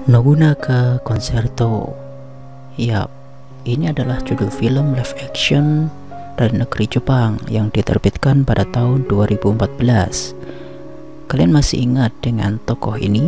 Nobunaga Concerto. Yap, ini adalah judul film live action dari negeri Jepang yang diterbitkan pada tahun 2014. Kalian masih ingat dengan tokoh ini?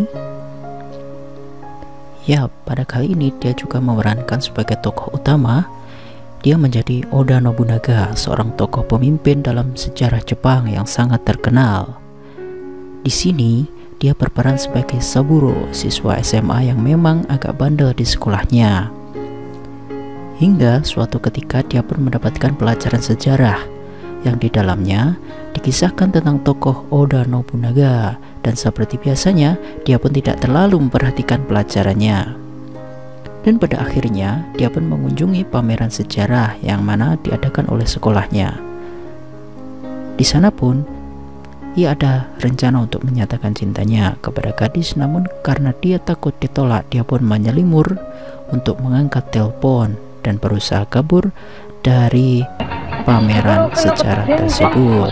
Yap, pada kali ini dia juga memerankan sebagai tokoh utama. Dia menjadi Oda Nobunaga, seorang tokoh pemimpin dalam sejarah Jepang yang sangat terkenal. Di sini, dia berperan sebagai Saburo, siswa SMA yang memang agak bandel di sekolahnya. Hingga suatu ketika dia pun mendapatkan pelajaran sejarah yang di dalamnya dikisahkan tentang tokoh Oda Nobunaga, dan seperti biasanya dia pun tidak terlalu memperhatikan pelajarannya. Dan pada akhirnya dia pun mengunjungi pameran sejarah yang mana diadakan oleh sekolahnya. Di sana pun ia ada rencana untuk menyatakan cintanya kepada gadis, namun karena dia takut ditolak, dia pun menyelimur untuk mengangkat telepon dan berusaha kabur dari pameran sejarah tersebut.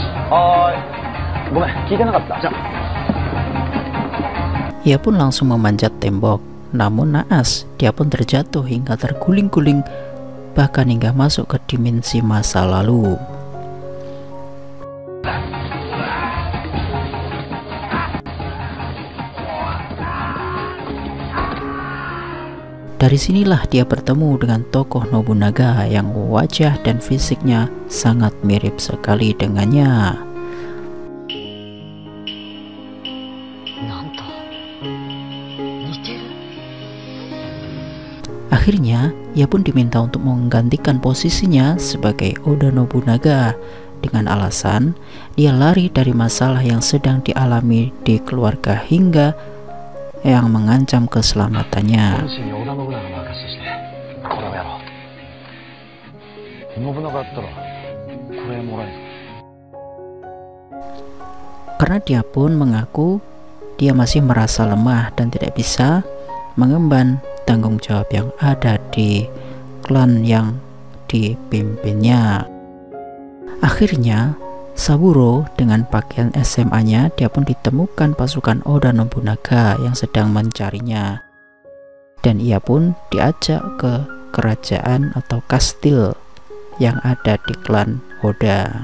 Ia pun langsung memanjat tembok, namun naas, dia pun terjatuh hingga terguling-guling, bahkan hingga masuk ke dimensi masa lalu. Dari sinilah dia bertemu dengan tokoh Nobunaga yang wajah dan fisiknya sangat mirip sekali dengannya. Akhirnya, ia pun diminta untuk menggantikan posisinya sebagai Oda Nobunaga dengan alasan dia lari dari masalah yang sedang dialami di keluarga hingga yang mengancam keselamatannya. Karena dia pun mengaku dia masih merasa lemah dan tidak bisa mengemban tanggung jawab yang ada di klan yang dipimpinnya. Akhirnya Saburo dengan pakaian SMA-nya, dia pun ditemukan pasukan Oda Nobunaga yang sedang mencarinya, dan ia pun diajak ke kerajaan atau kastil yang ada di klan Oda.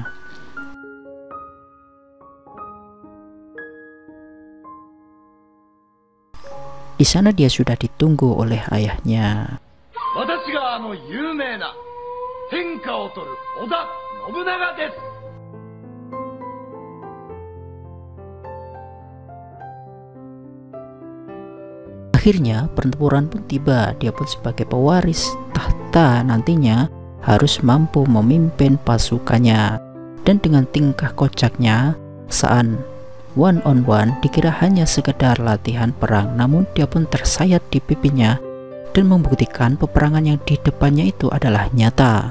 Di sana dia sudah ditunggu oleh ayahnya. Akhirnya pertempuran pun tiba. Dia pun sebagai pewaris tahta nantinya harus mampu memimpin pasukannya. Dan dengan tingkah kocaknya saat one on one dikira hanya sekedar latihan perang, namun dia pun tersayat di pipinya dan membuktikan peperangan yang di depannya itu adalah nyata.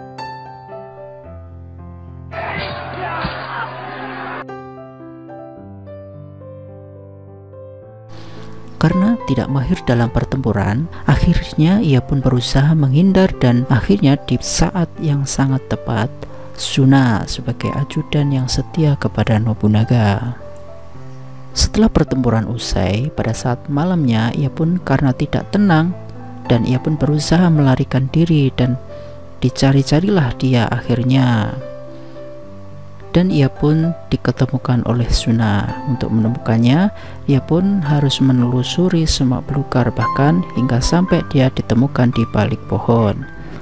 Karena tidak mahir dalam pertempuran, akhirnya ia pun berusaha menghindar, dan akhirnya di saat yang sangat tepat, Suna sebagai ajudan yang setia kepada Nobunaga. Setelah pertempuran usai, pada saat malamnya ia pun karena tidak tenang dan ia pun berusaha melarikan diri, dan dicari-carilah dia akhirnya. Dan ia pun diketemukan oleh Suna. Untuk menemukannya, ia pun harus menelusuri semak belukar, bahkan hingga sampai dia ditemukan di balik pohon.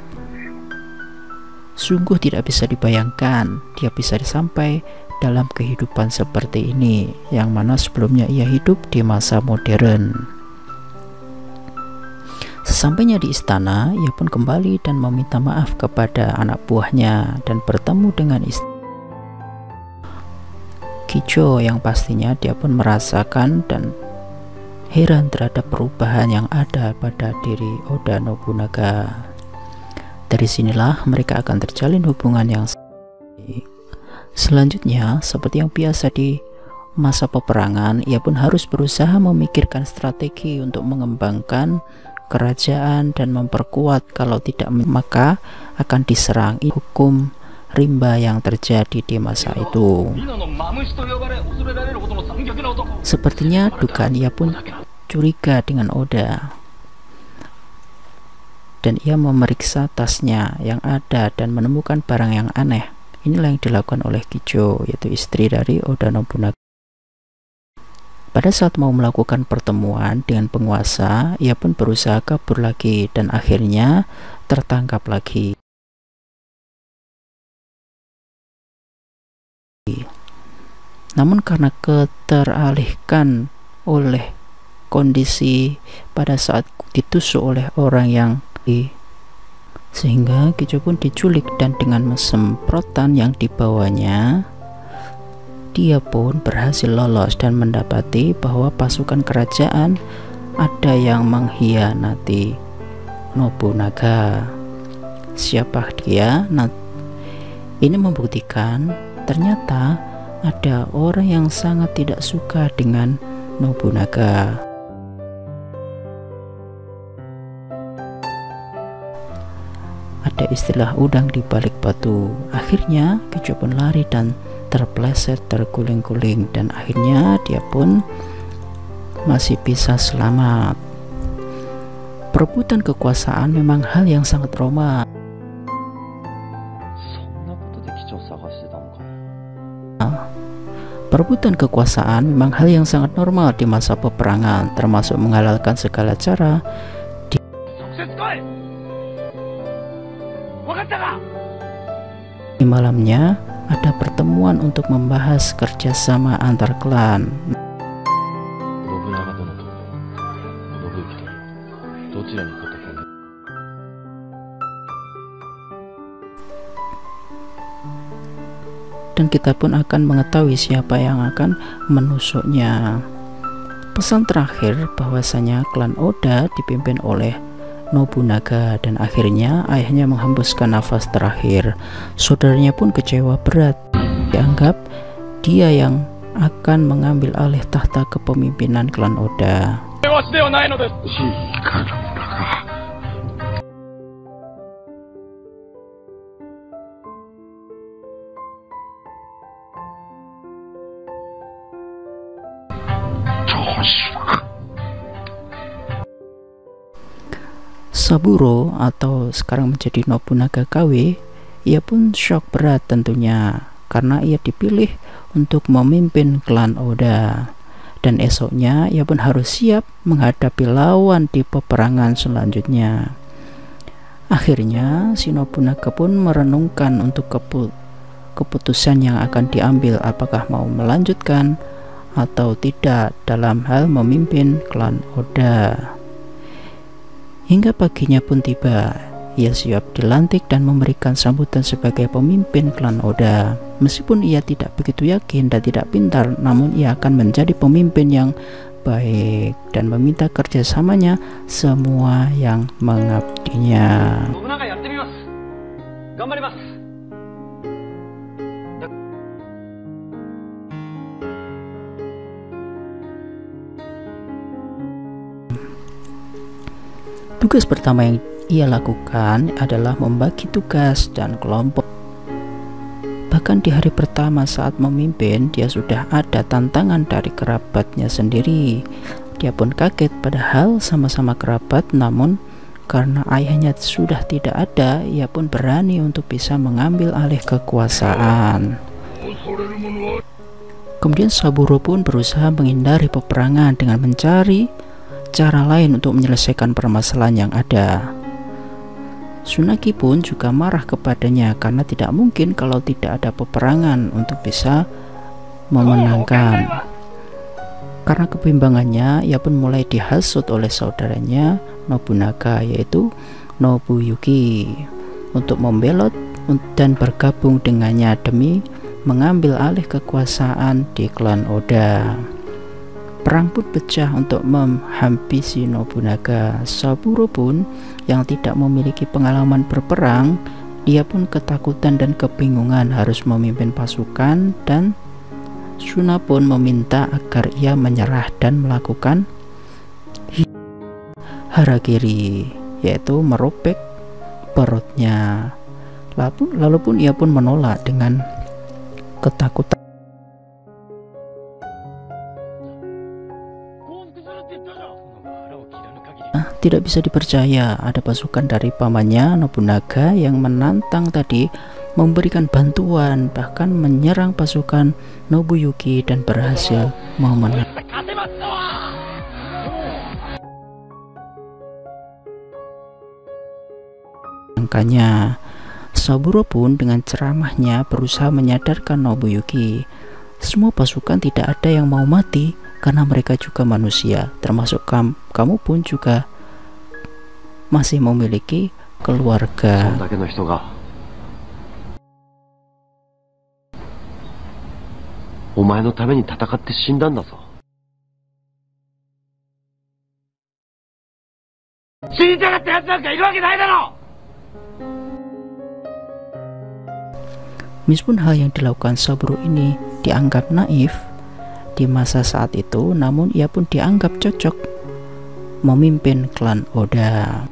Sungguh tidak bisa dibayangkan dia bisa sampai dalam kehidupan seperti ini, yang mana sebelumnya ia hidup di masa modern. Sesampainya di istana, ia pun kembali dan meminta maaf kepada anak buahnya dan bertemu dengan istri Kijo, yang pastinya dia pun merasakan dan heran terhadap perubahan yang ada pada diri Oda Nobunaga. Dari sinilah mereka akan terjalin hubungan yang selanjutnya. Seperti yang biasa di masa peperangan, ia pun harus berusaha memikirkan strategi untuk mengembangkan kerajaan dan memperkuat. Kalau tidak, maka akan diserang hukum rimba yang terjadi di masa itu. Sepertinya dugaan ia pun curiga dengan Oda, dan ia memeriksa tasnya yang ada dan menemukan barang yang aneh. Inilah yang dilakukan oleh Kijo, yaitu istri dari Oda Nobunaga. Pada saat mau melakukan pertemuan dengan penguasa, ia pun berusaha kabur lagi dan akhirnya tertangkap lagi. Namun karena keteralihkan oleh kondisi pada saat ditusuk oleh orang yang sehingga Kijo pun diculik, dan dengan semprotan yang dibawanya dia pun berhasil lolos dan mendapati bahwa pasukan kerajaan ada yang mengkhianati Nobunaga. Siapa dia? Nah, ini membuktikan ternyata ada orang yang sangat tidak suka dengan Nobunaga. Ada istilah udang di balik batu. Akhirnya Kijo pun lari dan terpleset, terguling-guling, dan akhirnya dia pun masih bisa selamat. Perebutan kekuasaan memang hal yang sangat romantis. Perebutan kekuasaan memang hal yang sangat normal di masa peperangan, termasuk menghalalkan segala cara. Di malamnya ada pertemuan untuk membahas kerjasama antar klan. Dan kita pun akan mengetahui siapa yang akan menusuknya. Pesan terakhir bahwasanya klan Oda dipimpin oleh Nobunaga, dan akhirnya ayahnya menghembuskan nafas terakhir. Saudaranya pun kecewa berat, dianggap dia yang akan mengambil alih tahta kepemimpinan klan Oda. Saburo atau sekarang menjadi Nobunaga KW, ia pun shock berat tentunya karena ia dipilih untuk memimpin klan Oda, dan esoknya ia pun harus siap menghadapi lawan di peperangan selanjutnya. Akhirnya si Nobunaga pun merenungkan untuk keputusan yang akan diambil, apakah mau melanjutkan atau tidak dalam hal memimpin klan Oda. Hingga paginya pun tiba, ia siap dilantik dan memberikan sambutan sebagai pemimpin klan Oda. Meskipun ia tidak begitu yakin dan tidak pintar, namun ia akan menjadi pemimpin yang baik dan meminta kerjasamanya semua yang mengabdinya. Tugas pertama yang ia lakukan adalah membagi tugas dan kelompok. Bahkan di hari pertama saat memimpin, dia sudah ada tantangan dari kerabatnya sendiri. Dia pun kaget, padahal sama-sama kerabat, namun karena ayahnya sudah tidak ada, ia pun berani untuk bisa mengambil alih kekuasaan. Kemudian Saburo pun berusaha menghindari peperangan dengan mencari cara lain untuk menyelesaikan permasalahan yang ada. Tsunaki pun juga marah kepadanya karena tidak mungkin kalau tidak ada peperangan untuk bisa memenangkan. Karena kebimbangannya, ia pun mulai dihasut oleh saudaranya Nobunaga, yaitu Nobuyuki, untuk membelot dan bergabung dengannya demi mengambil alih kekuasaan di klan Oda. Perang pun pecah untuk menghabisi Nobunaga. Saburo pun yang tidak memiliki pengalaman berperang, dia pun ketakutan dan kebingungan harus memimpin pasukan, dan Suna pun meminta agar ia menyerah dan melakukan harakiri, yaitu merobek perutnya. Lalu pun ia pun menolak dengan ketakutan. Tidak bisa dipercaya, ada pasukan dari pamannya Nobunaga yang menantang tadi, memberikan bantuan, bahkan menyerang pasukan Nobuyuki dan berhasil memenangkannya. Saburo pun dengan ceramahnya berusaha menyadarkan Nobuyuki, semua pasukan tidak ada yang mau mati karena mereka juga manusia, termasuk kamu pun juga masih memiliki keluarga. Meskipun hal yang dilakukan Saburo ini dianggap naif di masa saat itu, namun ia pun dianggap cocok memimpin klan Oda.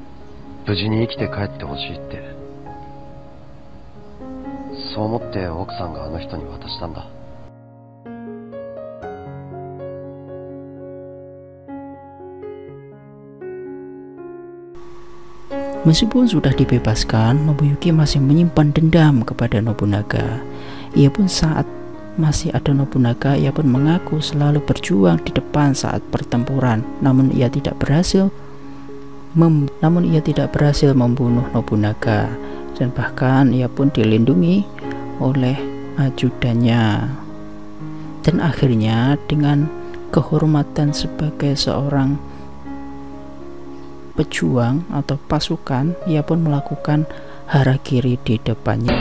Meskipun sudah dibebaskan, Nobuyuki masih menyimpan dendam kepada Nobunaga. Ia pun saat masih ada Nobunaga, ia pun mengaku selalu berjuang di depan saat pertempuran, namun ia tidak berhasil membunuh Nobunaga, dan bahkan ia pun dilindungi oleh ajudannya. Dan akhirnya dengan kehormatan sebagai seorang pejuang atau pasukan, ia pun melakukan harakiri di depannya.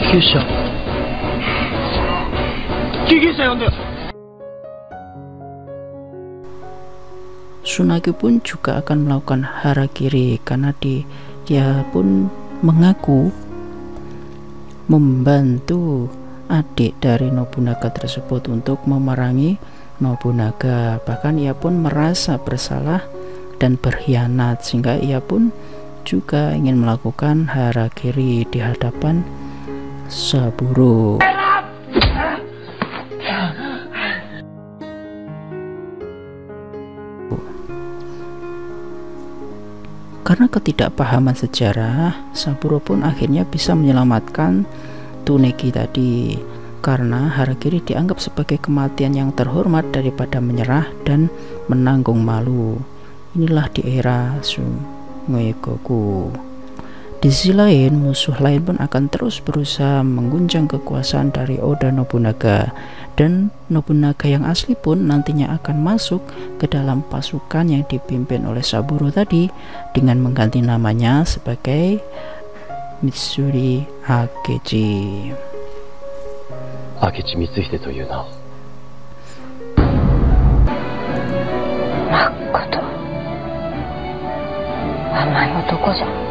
Tsunagi pun juga akan melakukan harakiri karena dia pun mengaku membantu adik dari Nobunaga tersebut untuk memerangi Nobunaga. Bahkan ia pun merasa bersalah dan berkhianat, sehingga ia pun juga ingin melakukan harakiri di hadapan Saburo. Karena ketidakpahaman sejarah, Saburo pun akhirnya bisa menyelamatkan Tsuneki tadi, karena harakiri dianggap sebagai kematian yang terhormat daripada menyerah dan menanggung malu. Inilah di era Sumeigoku. Di sisi lain, musuh lain pun akan terus berusaha mengguncang kekuasaan dari Oda Nobunaga, dan Nobunaga yang asli pun nantinya akan masuk ke dalam pasukan yang dipimpin oleh Saburo tadi dengan mengganti namanya sebagai Mitsuri Akechi. Akechi Mitsuhide toいうな。まこと甘い男じゃ。